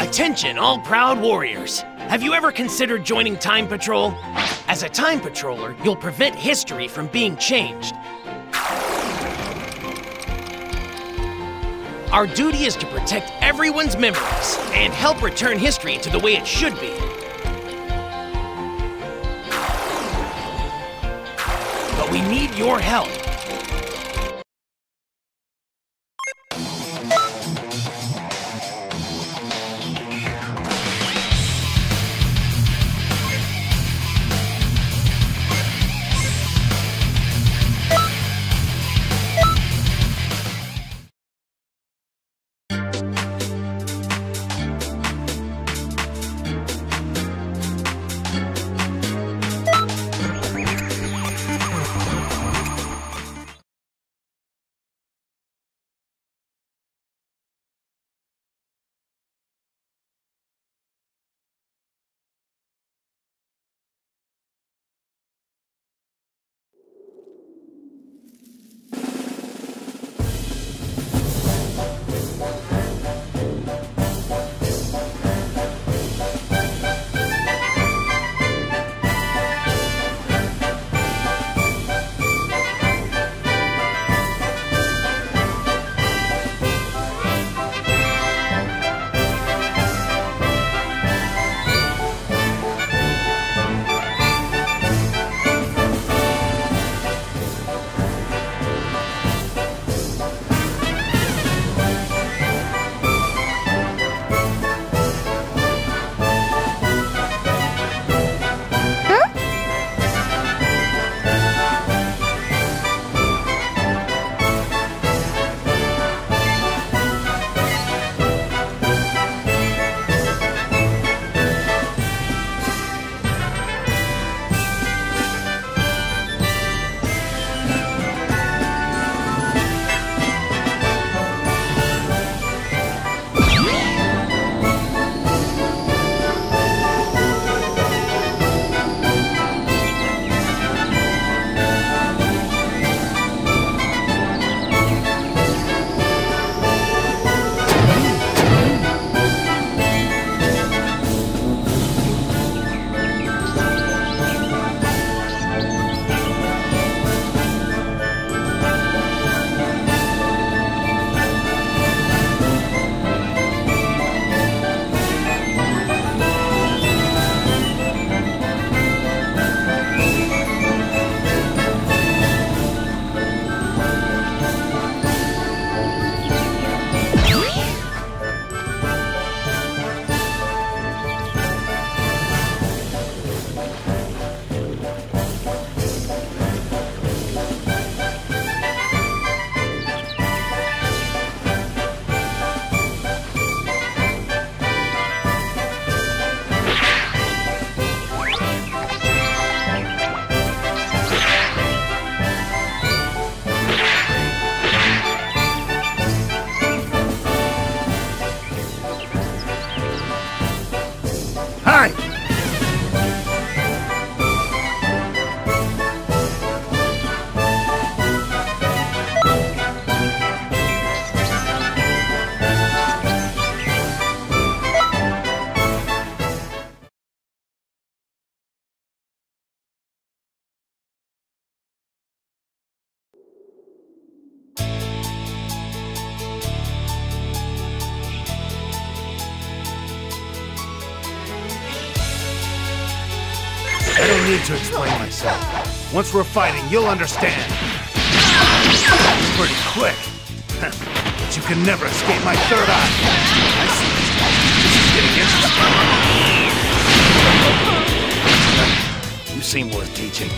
Attention, all proud warriors! Have you ever considered joining Time Patrol? As a Time Patroller, you'll prevent history from being changed. Our duty is to protect everyone's memories and help return history to the way it should be. But we need your help. I don't need to explain myself. Once we're fighting, you'll understand. Pretty quick. But you can never escape my third eye. I see. This is getting interesting. You seem worth teaching.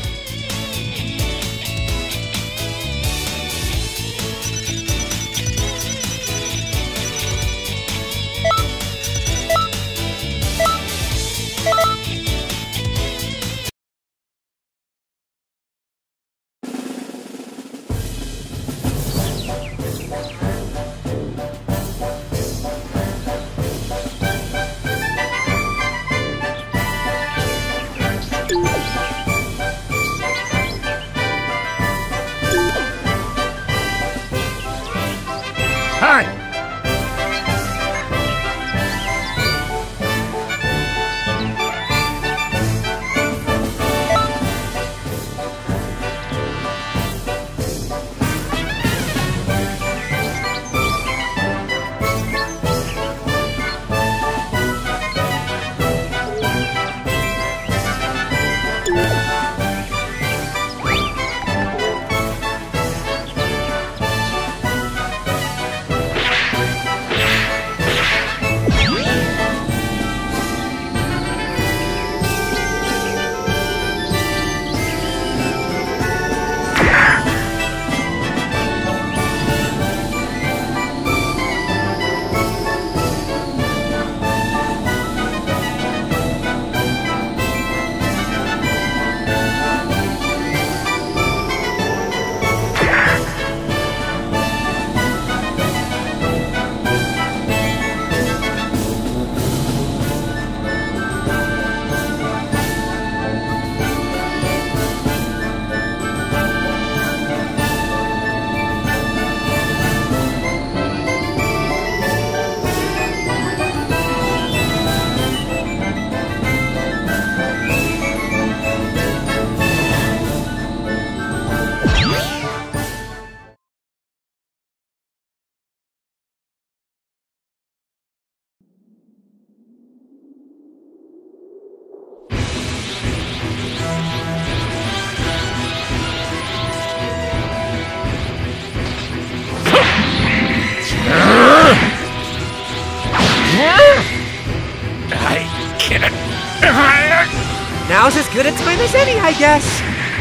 chance where there's any, I guess.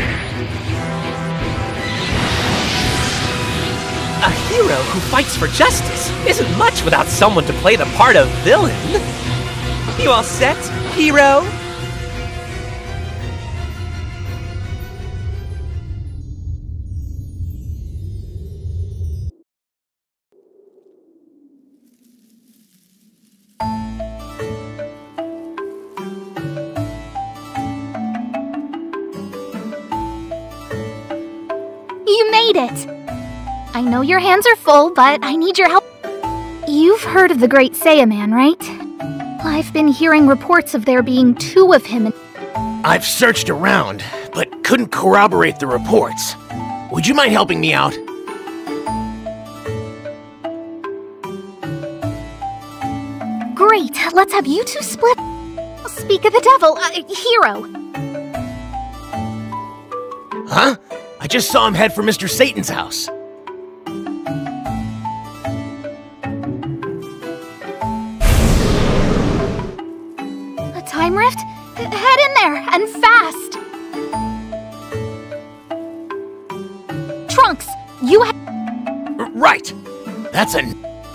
A hero who fights for justice isn't much without someone to play the part of villain. You all set, hero? You made it! I know your hands are full, but I need your help. You've heard of the Great Saiyaman, right? I've been hearing reports of there being 2 of him. I've searched around, but couldn't corroborate the reports. Would you mind helping me out? Great, let's have you 2 split. Speak of the devil, hero. Huh? I just saw him head for Mr. Satan's house. A time rift? Head in there, and fast! Trunks, you Right! That's a...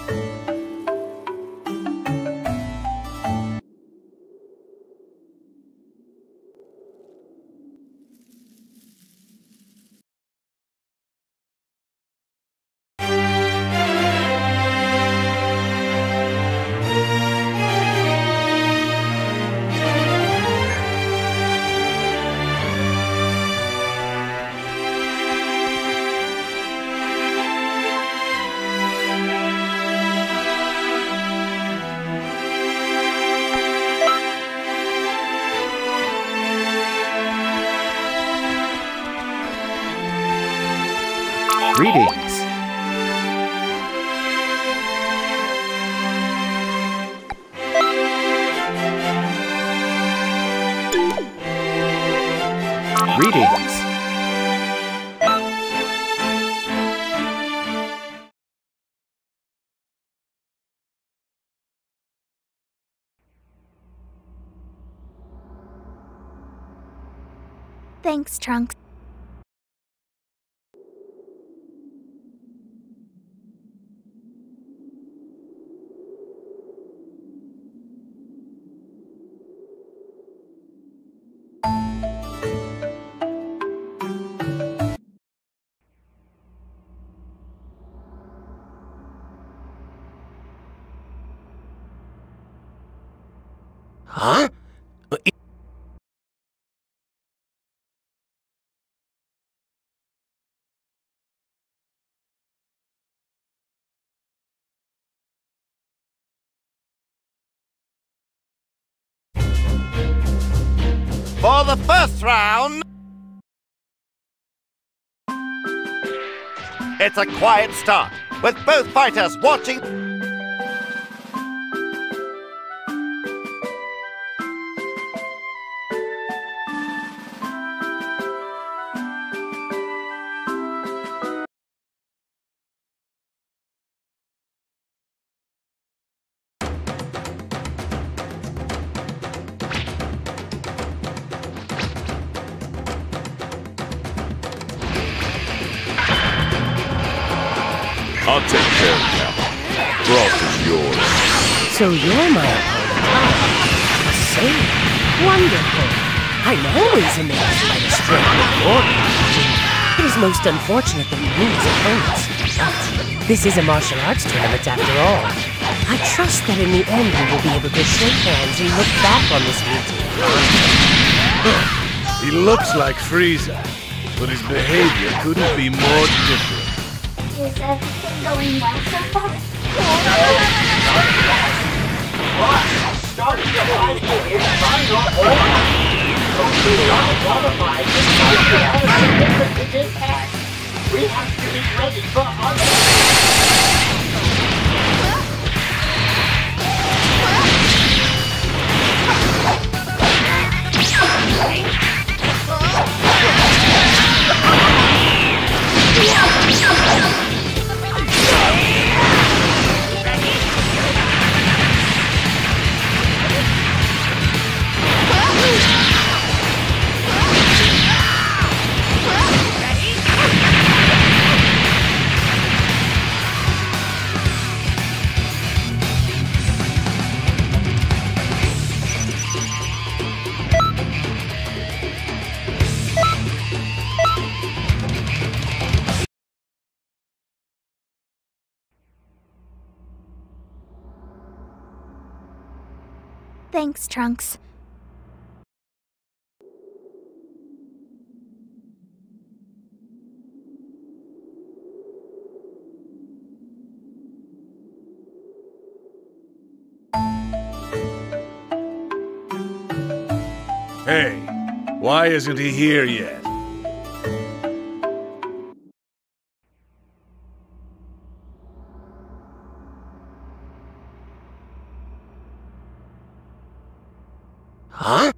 Greetings. Greetings. Thanks, Trunks. Huh? For the first round, it's a quiet start, with both fighters watching. I'll take care of that. Broth is yours. So you're my opponent, huh? A saint? Wonderful. I'm always amazed by the strength of your energy. It is most unfortunate that we lose opponents. But this is a martial arts tournament after all. I trust that in the end we will be able to shake hands and look back on this meeting. He looks like Frieza, but his behavior couldn't be more different. Is everything going well so far? We have to be ready for Thanks, Trunks. Hey, why isn't he here yet? Huh?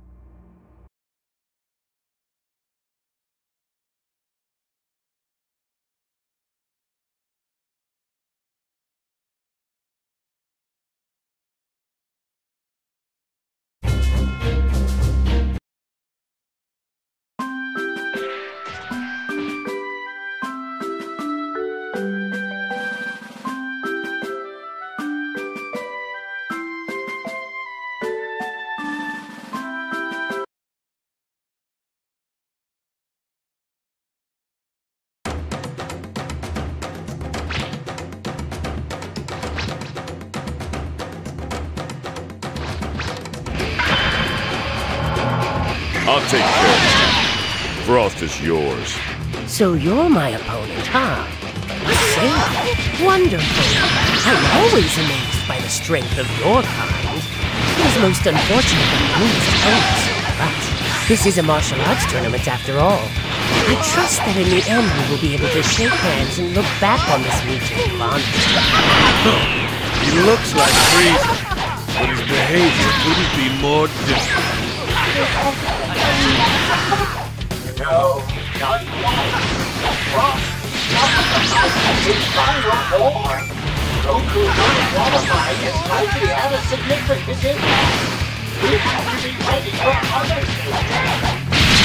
I'll take care of it. Frost is yours. So you're my opponent, huh? I say, wonderful. I'm always amazed by the strength of your kind. It is most unfortunate that you lose opponents. But this is a martial arts tournament after all. I trust that in the end we will be able to shake hands and look back on this mutual bond. He looks like crazy, but his behavior couldn't be more different. No, not one. Frost, it's final war. Goku not qualified is likely to have a significant impact. We have to be ready for other things.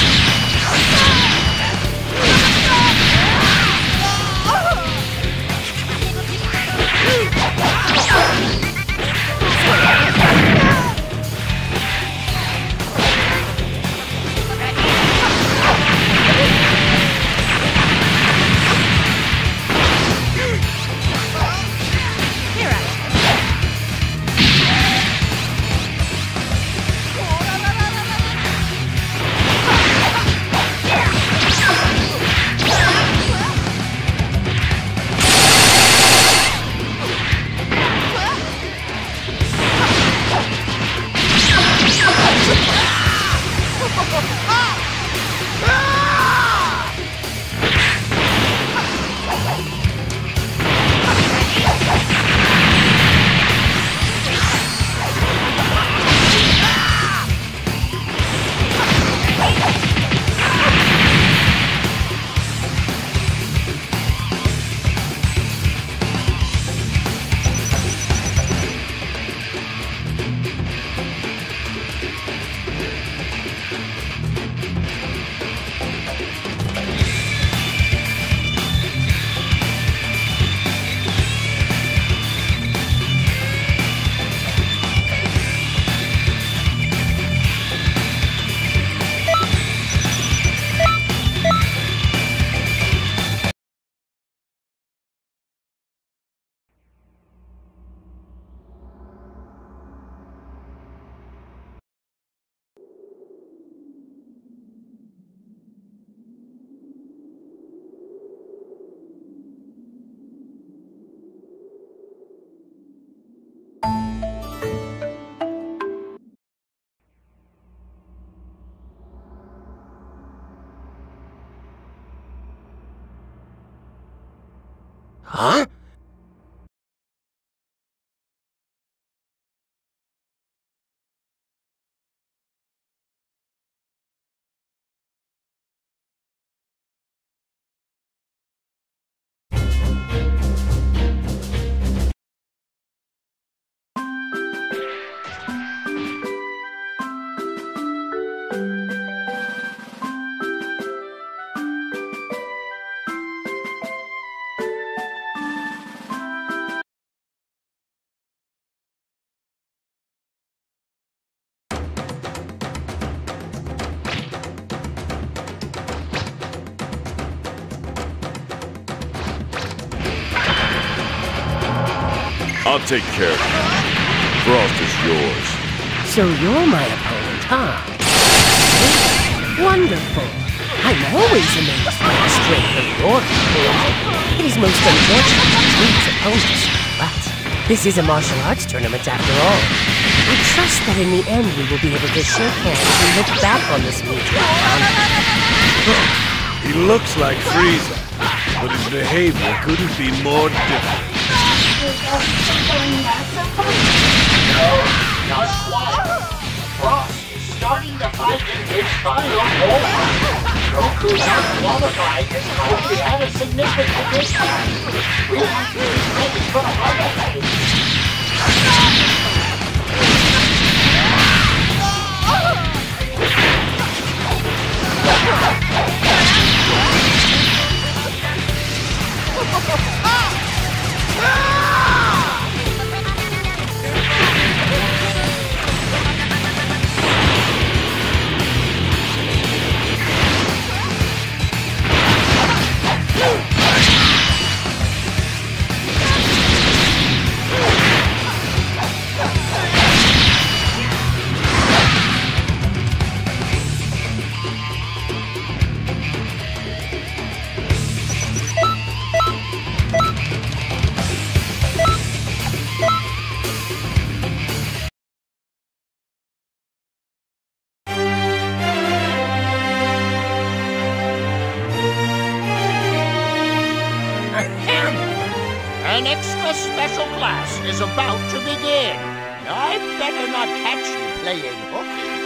Huh? I'll take care of it. Frost is yours. So you're my opponent, huh? Wonderful. I'm always amazed by the strength of your skill. It is most unfortunate to lose opponents, but this is a martial arts tournament after all. I trust that in the end we will be able to shake hands and look back on this meet with honor. He looks like Frieza, but his behavior couldn't be more different. No, not quite. Frost is starting to fight in his final war. Goku not qualified has hardly had a significant issue. We'll have to be ready for other things. An extra special class is about to begin. I'd better not catch you playing hooky.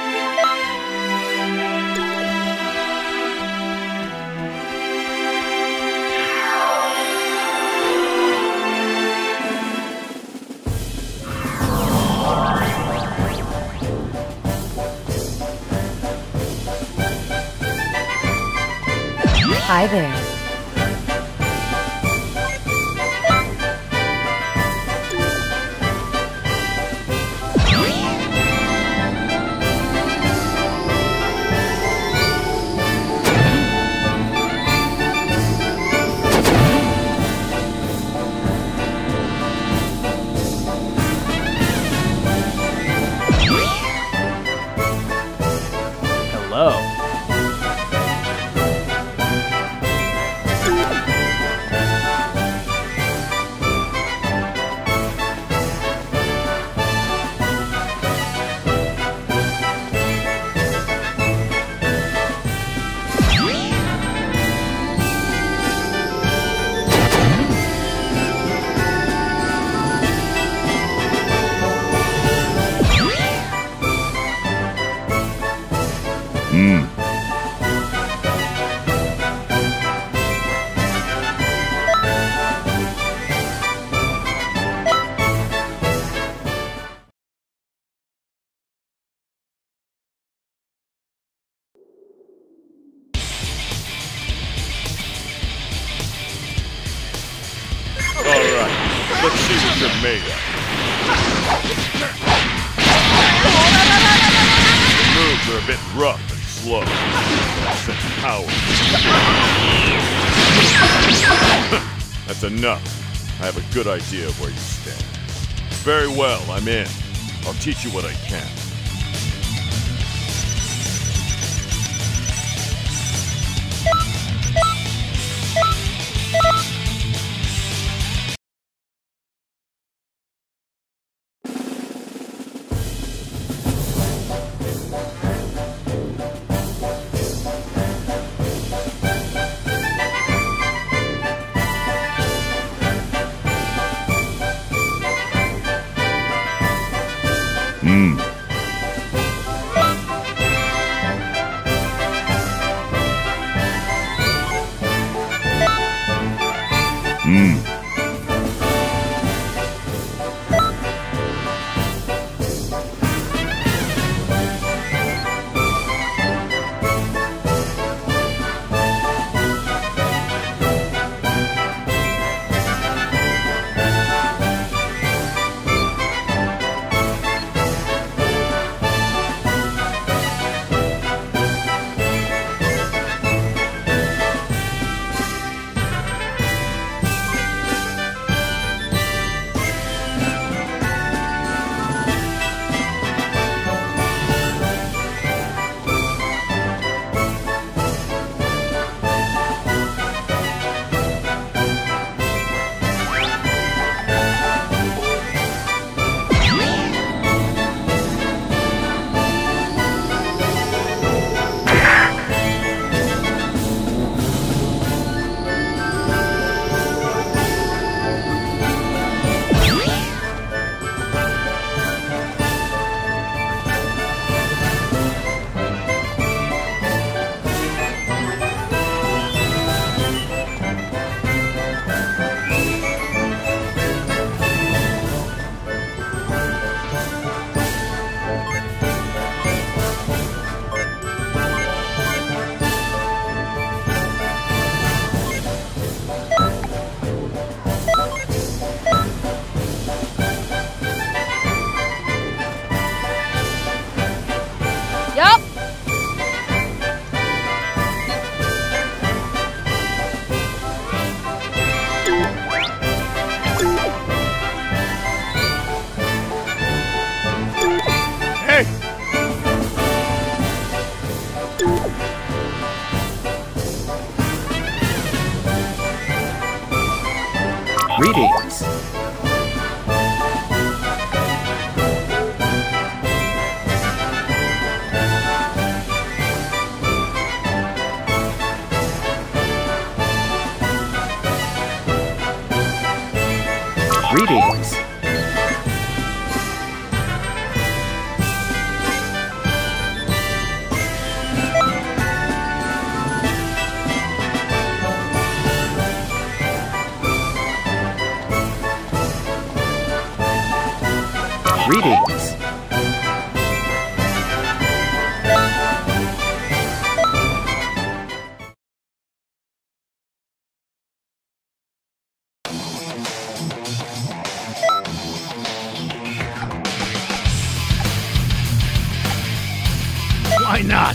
Hi there. Hello. Alright, let's see what you're made of. The moves are a bit rough and slow. Such power. That's enough. I have a good idea of where you stand. Very well, I'm in. I'll teach you what I can. Greetings. Greetings. Greetings. Why not?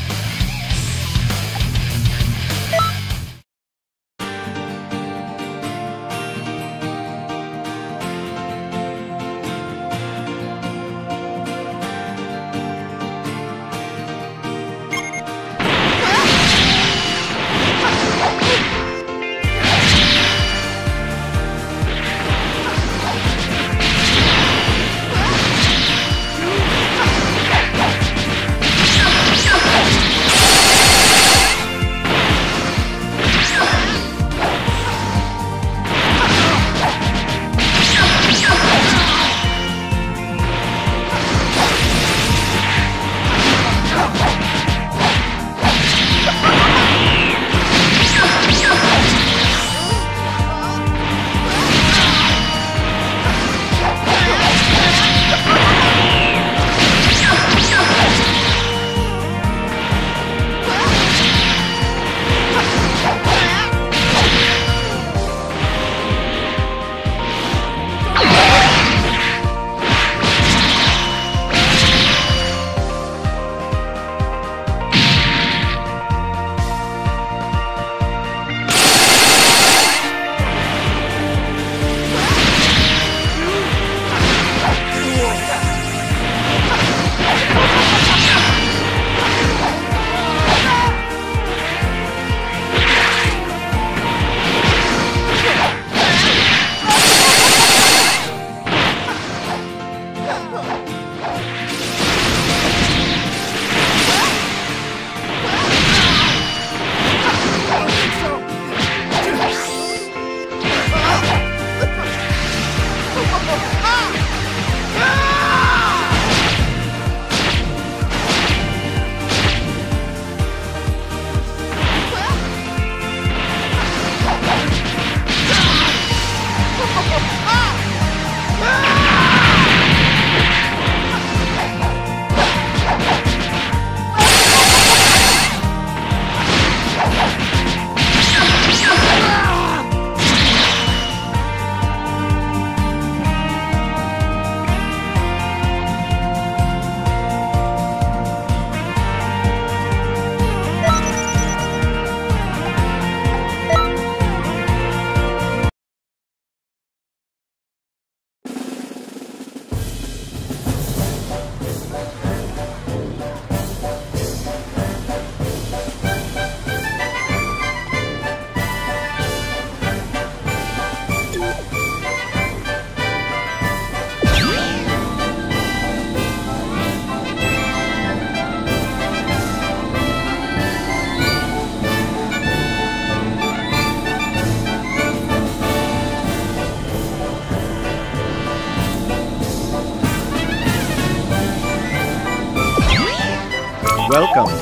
Welcome.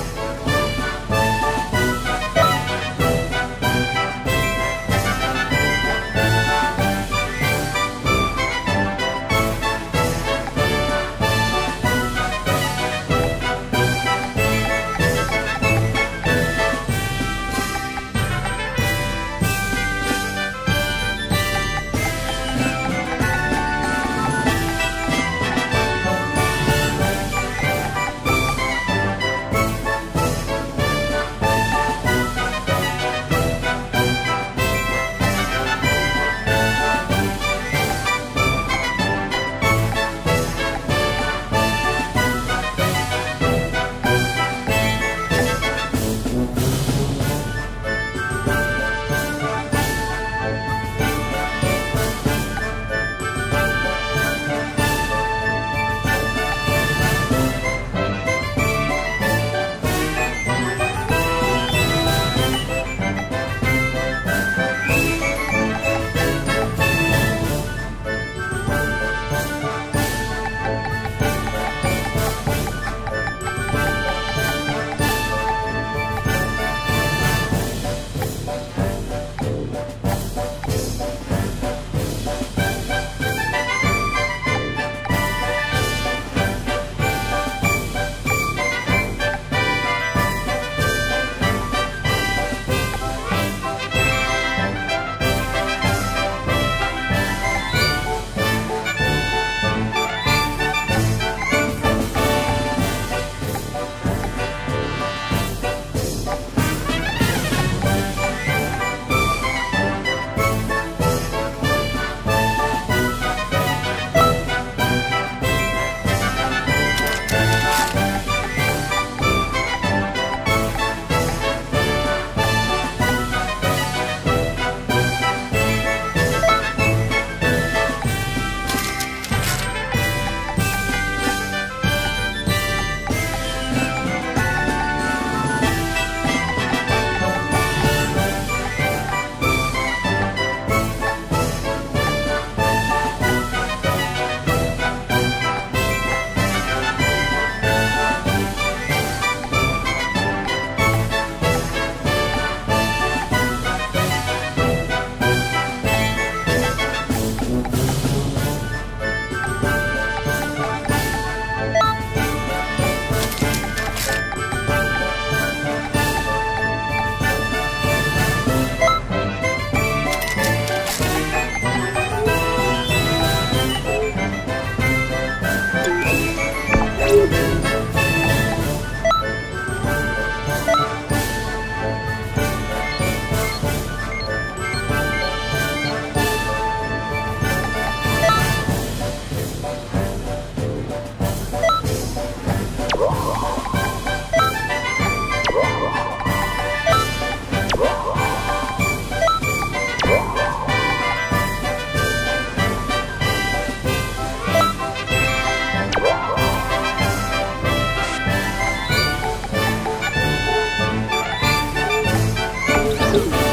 Goku.